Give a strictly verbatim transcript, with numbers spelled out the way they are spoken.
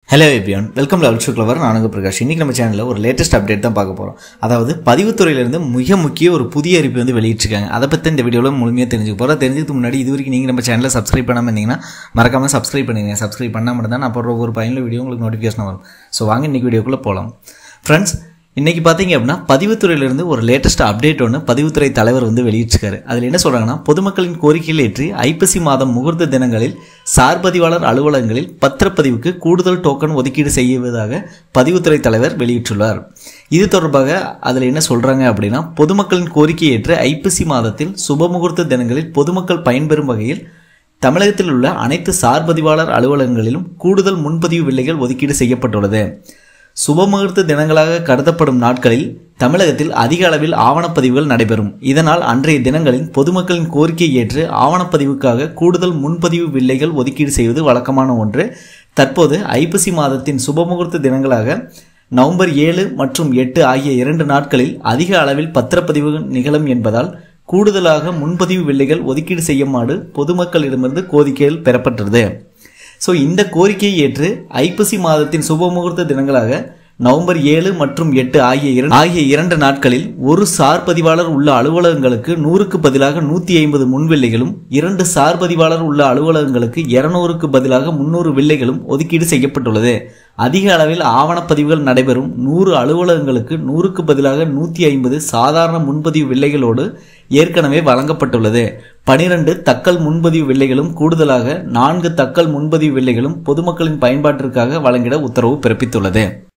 Hello everyone, welcome to Alchu Clever. நான் உங்க பிரகாஷ். இன்னைக்கு நம்ம சேனல்ல ஒரு லேட்டஸ்ட் அப்டேட் தான் பார்க்க போறோம். அதாவது பதிவுத்துறையில இருந்து மிக முக்கிய ஒரு புதிய அறிவிப்பு வந்து வெளியிட்டிருக்காங்க. அத பத்தி இந்த வீடியோல முழுமையா தெரிஞ்சுக்க போறோம். தெரிஞ்சதுக்கு முன்னாடி இதுவரைக்கும் நீங்க நம்ம சேனலை சப்ஸ்கிரைப் பண்ணாம இருந்தீங்கன்னா மறக்காம சப்ஸ்கிரைப் பண்ணுங்க. சப்ஸ்கிரைப் பண்ணா மட்டும் தான் நான் போடுற ஒரு பயனுள்ள வீடியோ உங்களுக்கு நோட்டிஃபிகேஷன் வரும். சோ வாங்க இன்னைக்கு வீடியோக்குள்ள போலாம். Friends, இன்னைக்கு பாத்தீங்க அப்படினா பதிவுத்துறையில இருந்து ஒரு லேட்டஸ்ட் அப்டேட் ஒன்னு பதிவுத்துறை தலைவர் வந்து வெளியிட்டிருக்காரு. அதுல என்ன சொல்றாங்கன்னா, பொதுமக்களின் கோரிக்கைகளை ஏற்று ஐப்பசி மாதம் முகூர்த்த தினங்களில் சார்பதிவாளர் அலுவலகங்களில் பத்திரப்பதிவுக்கு கூடுதல் டோக்கன் ஒதுக்கீடு செய்வதாக பதிவுத்துறை தலைவர் வெளியிட்டுள்ளார். இது தொடர்பாக அதுல என்ன சொல்றாங்க அப்படின்னா, பொதுமக்களின் கோரிக்கையை ஏற்று ஐப்பசி மாதத்தில் சுபமுகூர்த்த தினங்களில் பொதுமக்கள் பயன்பெறும் வகையில் தமிழகத்தில் உள்ள அனைத்து சார்பதிவாளர் அலுவலகங்களிலும் கூடுதல் முன்பதிவு வில்லைகள் ஒதுக்கீடு செய்யப்பட்டுள்ளது. சுபமுகூர்த்த தினங்களாக கருதப்படும் நாட்களில் தமிழகத்தில் அதிக அளவில் ஆவணப்பதிவுகள் நடைபெறும். இதனால் அன்றைய தினங்களில் பொதுமக்களின் கோரிக்கையை ஏற்று ஆவணப்பதிவுக்காக கூடுதல் முன்பதிவு வில்லைகள் ஒதுக்கீடு செய்வது வழக்கமான ஒன்று. தற்போது ஐப்பசி மாதத்தின் சுபமுகூர்த்த தினங்களாக நவம்பர் ஏழு மற்றும் எட்டு ஆகிய இரண்டு நாட்களில் அதிக அளவில் பத்திரப்பதிவு நிகழும் என்பதால் கூடுதலாக முன்பதிவு வில்லைகள் ஒதுக்கீடு செய்யுமாறு பொதுமக்களிடமிருந்து கோரிக்கைகள் பெறப்பட்டது. ஸோ இந்த கோரிக்கையை ஏற்று ஐப்பசி மாதத்தின் சுபமுகூர்த்த தினங்களாக நவம்பர் ஏழு மற்றும் எட்டு ஆகிய இரண்டு ஆகிய இரண்டு நாட்களில் ஒரு சார் பதிவாளர் உள்ள அலுவலகங்களுக்கு நூறுக்கு பதிலாக நூத்தி ஐம்பது முன்வில்லைகளும், இரண்டு சார் பதிவாளர் உள்ள அலுவலகங்களுக்கு இருநூறுக்கு பதிலாக முன்னூறு வில்லைகளும் ஒதுக்கீடு செய்யப்பட்டுள்ளது. அதிக அளவில் ஆவணப்பதிவுகள் நடைபெறும் நூறு அலுவலகங்களுக்கு நூறுக்கு பதிலாக நூத்தி ஐம்பது சாதாரண முன்பதிவு வில்லைகளோடு ஏற்கனவே வழங்கப்பட்டுள்ளது. பனிரெண்டு தக்கல் முன்பதிவு வில்லைகளும் கூடுதலாக நான்கு தக்கல் முன்பதிவு வில்லைகளும் பொதுமக்களின் பயன்பாட்டிற்காக வழங்கிட உத்தரவு பிறப்பித்துள்ளது.